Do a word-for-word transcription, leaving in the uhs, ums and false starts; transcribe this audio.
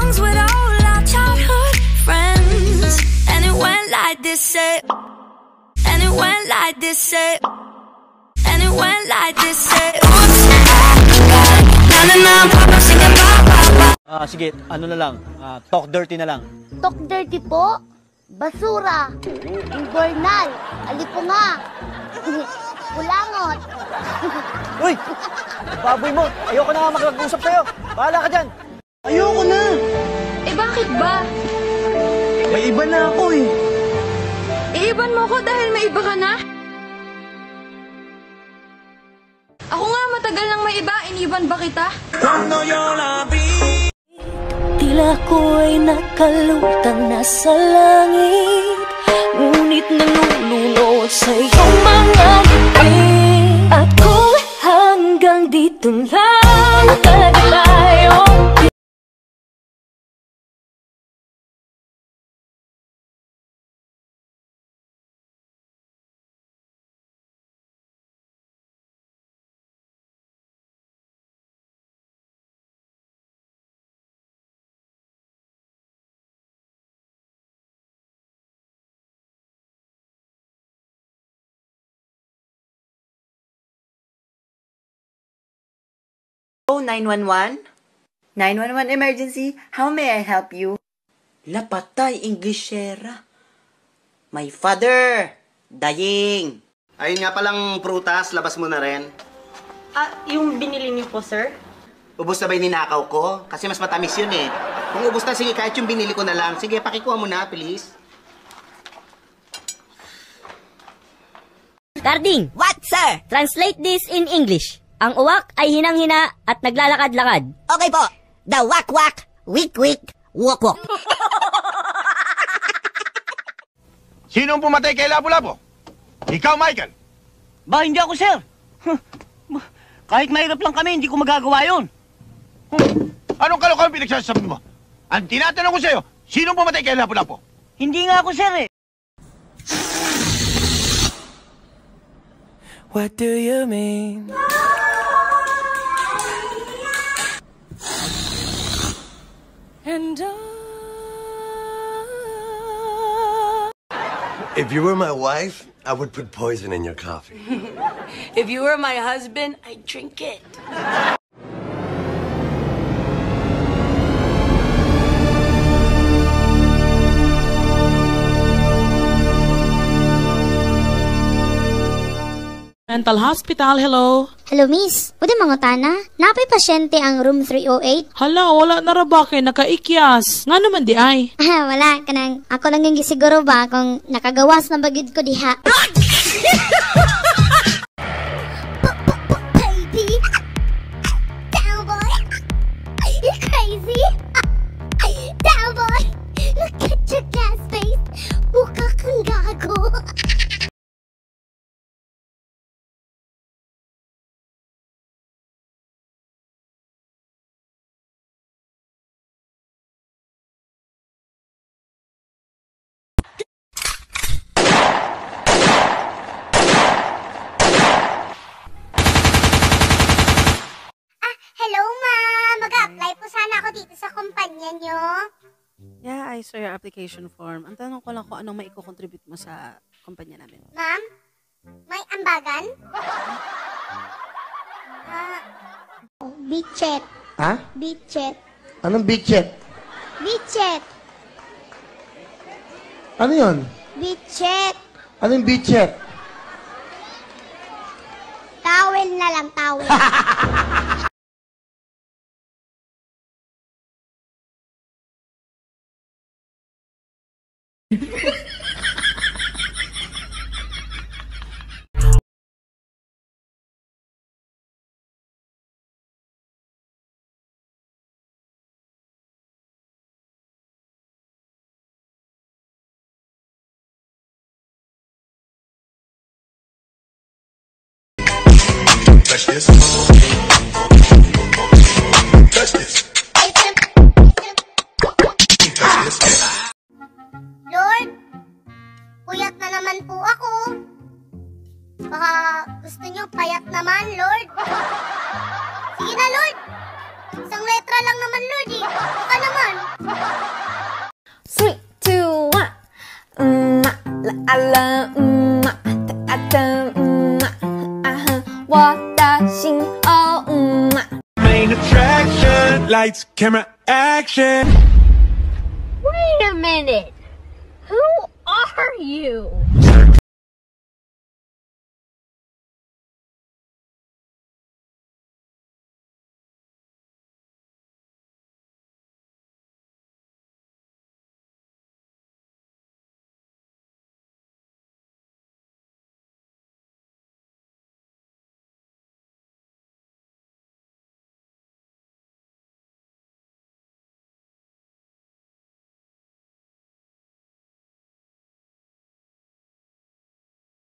songs with all our childhood friends. And it went like this, say. And it went like this, say. And it went like this, say. Oops, na na na, papa singing ba ba ba. Ah, sige, ano na lang, ah, talk dirty na lang. Talk dirty po? Basura, invernal, alipunga, kulangot. Uy! Baboy mo! Ayoko na nga mag-usap sa'yo! Bahala ka dyan! Ayoko na! Eh bakit ba? May iba na ako eh. Iiban mo ko dahil may iba ka na? Ako nga matagal nang may iba, iniban ba kita? Tila ko'y nakalutang nasa langit, ngunit nalulunod sa iyong mga ngiti. At kung hanggang dito lang talaga tayo. Oh, nine one one? nine one one emergency, how may I help you? Lapatay, Englishera. My father, dying. Ayun nga palang prutas, labas mo na rin. Ah, yung binili niyo po, sir? Ubus na ba yung ninakaw ko? Kasi mas matamis yun eh. Kung ubus na, sige, kahit yung binili ko na lang. Sige, pakikuha mo na, please. Carding! What, sir? Translate this in English. Ang uwak ay hinang-hina at naglalakad-lakad. Okay po. The wak-wak, wik-wik, wok-wok. Sinong pumatay kay Lapu-Lapu? Ikaw, Michael. Ba, hindi ako, sir. Kahit mahirap lang kami, hindi ko magagawa yun. Anong kalokohan pinagsasabi mo? Ang tinatanong ko sa'yo, sinong pumatay kay Lapu-Lapu? Hindi nga ako, sir, eh. What do you mean? And I... If you were my wife, I would put poison in your coffee. If you were my husband, I'd drink it. Mental Hospital, hello? Hello, miss. Pwede mga tana? Napay pasyente ang room three oh eight? Hala, wala na ra ba kay nakaikyas? Nga naman di ay? Ah, wala. Kanang, ako lang yung gisiguro ba kung nakagawas na bagid ko diha. Baby! Down, boy! You crazy? Down, boy! Look at your gas face! Mukha kang gago! Hello, ma'am! Mag-a-apply po sana ako dito sa kumpanya nyo. Yeah, I saw your application form. Ang tanong ko lang kung anong maiko-contribute mo sa kumpanya namin. Ma'am? May ambagan? Ah, uh, Bichet. Ha? Bichet. Anong bichet? Bichet. Ano yun? Bichet. Anong bichet? Towel na lang, towel. Touch this. Touch this. Touch this. Lord, puyat na naman po ako. Baka gusto nyo payat naman, Lord. Sige na, Lord. Isang letra lang naman, Lord, eh. Baka naman. I love, mm, I love, mm, uh-huh. 我的心哦，嗯。 Main attraction, lights, camera, action. Wait a minute. Who are you?